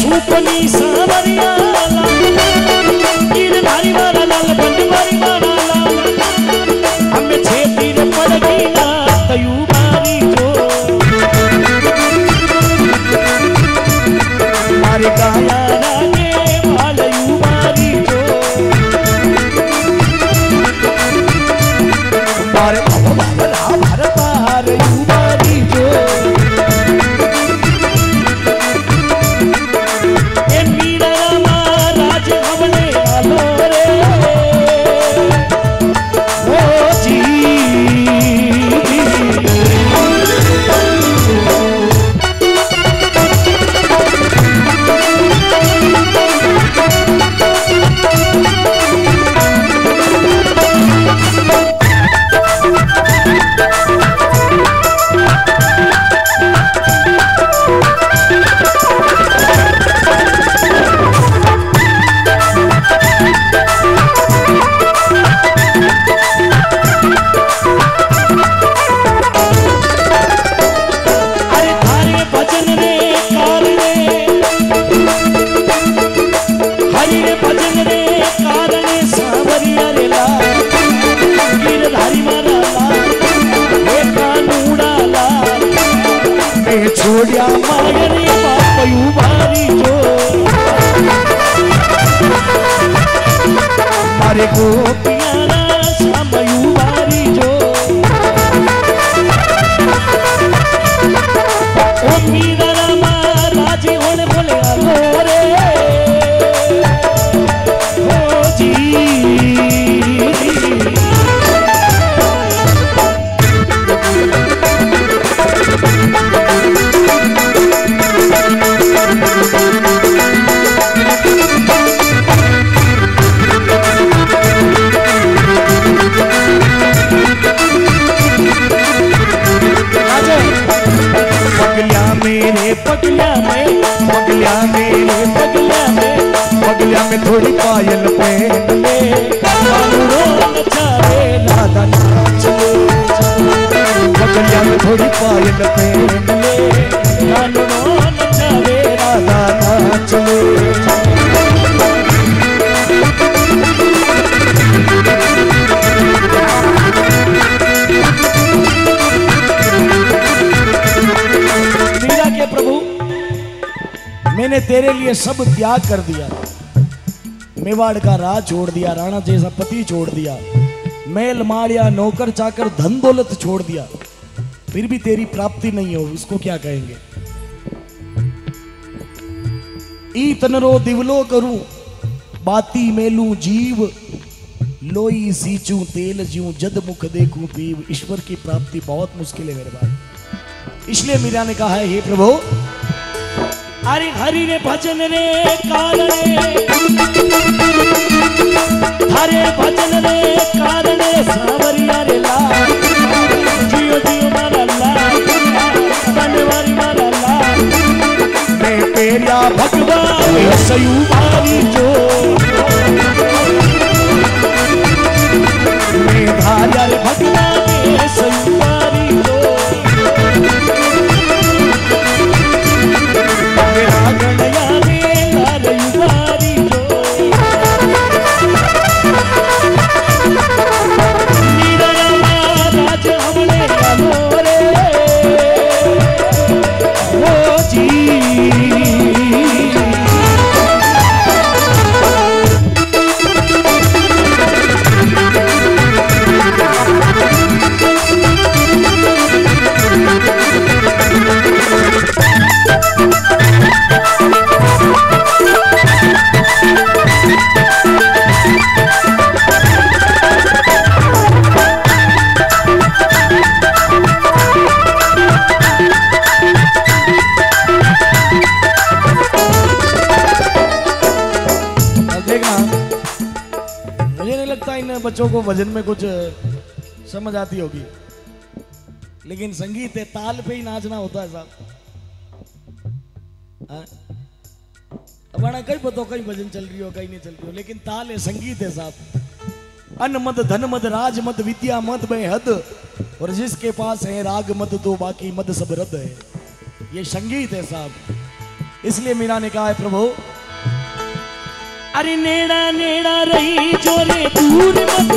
सुपनी सावरिया गिरधारी वाला लाल बनवारी वाला लाल हमें छेती रे पड़गी ना तयू बारी जो मारे गाया रागे वालयू बारी जो मारे भगवान भारत हारयू बारी जो छोड़िया मायरे बापयू बारी जो मारे गोपियाना श्यामयू बारी जो ओ मीरा रामा राजे होने बोले आलो रे ओ जी पगलिया में थोड़ी पायल पहन ले नचावे राधा नाच ले पगलिया में थोड़ी पायल पहन ले नचावे राधा नाच ले मीरा के प्रभु मैंने तेरे लिए सब त्याग कर दिया, मेवाड़ का राज छोड़ दिया, राणा जैसा पति छोड़ दिया, मेल माड़िया नौकर चाकर धन दौलत छोड़ दिया, फिर भी तेरी प्राप्ति नहीं हो, उसको क्या कहेंगे। ईतनरो दिवलो करूं बाती मेलू जीव लोई सींचूं तेल जीऊं जद मुख देखूं पीव। ईश्वर की प्राप्ति बहुत मुश्किल है मेरे भाई, इसलिए मीरा ने कहा है हे प्रभु अरे हरि रे भजन रे कारणे हरे भजन रे कारणे सावरिया रे लाल जियो जियो मारा लाल बनवारी मारा लाल मैं पेरिया भगवान सयू मारी जो मैं धार्या रे भगवान सयू मारी जो गणया में लारयू बारी जो मीरा रामा राज हमने आलो रे ओ जी बच्चों को भजन में कुछ समझ आती होगी, लेकिन संगीत है, ताल पे ही नाचना होता है साहब। अब कहीं पता कहीं भजन चल रही हो कहीं नहीं चल रही हो, लेकिन ताल है, संगीत है साहब। अन्न मद धन मद राज मद विद्या मद में हद, और जिसके पास है राग मद तो बाकी मद सब रद है। ये संगीत है साहब। इसलिए मीरा ने कहा है प्रभु, अरे नेड़ा नेड़ा रही जोरे दूर मत